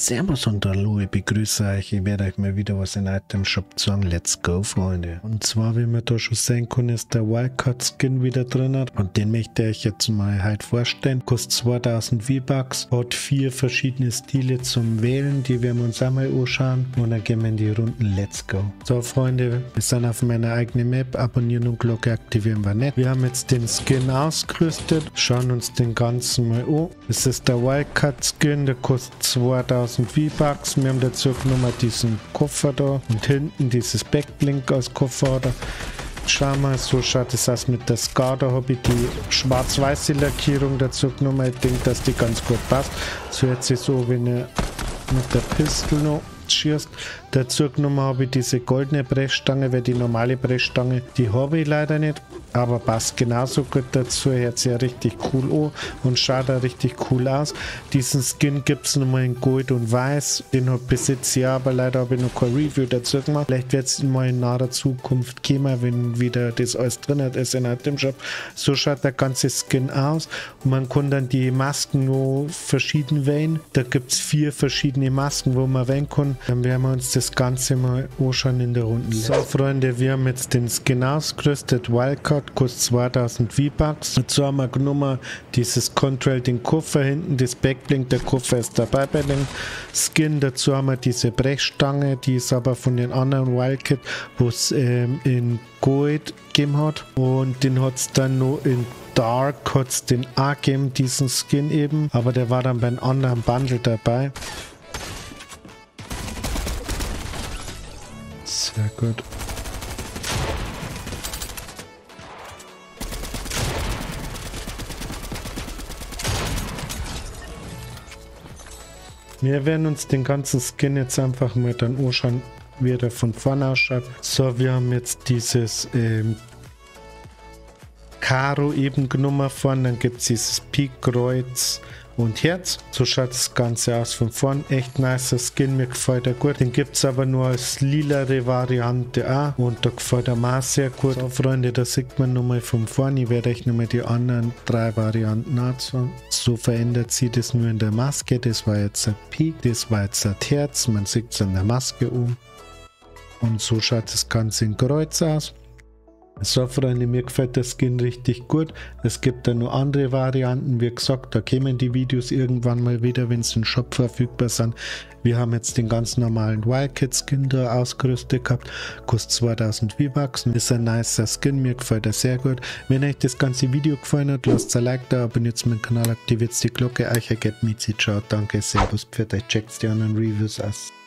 Servus und hallo, ich begrüße euch. Ich werde euch mal wieder was in Item Shop sagen. Let's go, Freunde. Und zwar, wie man da schon sehen kann, ist der Wildcard Skin wieder drin. Und den möchte ich euch jetzt mal halt vorstellen. Kostet 2000 V-Bucks. Hat 4 verschiedene Stile zum Wählen. Die werden wir uns auch mal anschauen. Und dann gehen wir in die Runden. Let's go. So, Freunde, wir sind auf meiner eigenen Map. Abonnieren und Glocke aktivieren wir nicht. Wir haben jetzt den Skin ausgerüstet. Schauen uns den ganzen mal an. Das ist der Wildcard Skin. Der kostet 2000 V-Bucks. Wir haben dazu genommen diesen Koffer da und hinten dieses Backblink als Koffer da. Schau mal, so schaut es aus mit der Scar. Da habe ich die schwarz-weiße Lackierung dazu genommen. Ich denke, dass die ganz gut passt. So hört sich so, wenn er mit der Pistole noch schießt. Dazu genommen habe ich diese goldene Brechstange, weil die normale Brechstange, die habe ich leider nicht. Aber passt genauso gut dazu, hört sich ja richtig cool an und schaut auch richtig cool aus. Diesen Skin gibt es nochmal in Gold und Weiß, den besitze ich, aber leider habe ich noch kein Review dazu gemacht. Vielleicht wird es mal in naher Zukunft kommen, wenn wieder das alles drin ist in Item Shop. So schaut der ganze Skin aus und man kann dann die Masken noch verschieden wählen. Da gibt es 4 verschiedene Masken, wo man wählen kann. Dann werden wir uns das Ganze mal anschauen in der Runde. So, Freunde, wir haben jetzt den Skin ausgerüstet. Wildcard kostet 2000 V-Bucks. Dazu haben wir genommen dieses Control, den Koffer hinten, das Backblink, der Koffer ist dabei bei dem Skin. Dazu haben wir diese Brechstange, die ist aber von den anderen Wildcard, wo es in Gold gegeben hat. Und den hat es dann noch in Dark, hat es den auch gegeben, diesen Skin eben. Aber der war dann bei einem anderen Bundle dabei. Sehr gut. Wir werden uns den ganzen Skin jetzt einfach mal dann anschauen, wie der von vorne ausschaut. So, wir haben jetzt dieses Karo eben genommen vorne, dann gibt es dieses Pik, Kreuz und Herz. So schaut das Ganze aus von vorn. Echt nicer Skin, mir gefällt er gut. Den gibt es aber nur als lilare Variante auch und da gefällt er mir auch sehr gut. So, Freunde, da sieht man nochmal von vorn. Ich werde euch nochmal die anderen 3 Varianten anzeigen. So verändert sich das nur in der Maske. Das war jetzt ein Pik, das war jetzt ein Herz. Man sieht es an der Maske um. Und so schaut das Ganze in Kreuz aus. So, Freunde, mir gefällt der Skin richtig gut. Es gibt da noch andere Varianten. Wie gesagt, da kommen die Videos irgendwann mal wieder, wenn sie im Shop verfügbar sind. Wir haben jetzt den ganz normalen Wildcard Skin da ausgerüstet gehabt. Kostet 2000 V-Bucks. Ist ein nicer Skin, mir gefällt er sehr gut. Wenn euch das ganze Video gefallen hat, lasst ein Like da, abonniert meinen Kanal, aktiviert die Glocke. Euch ergebt mich. Ciao, danke, servus, für euch, checkt die anderen Reviews aus.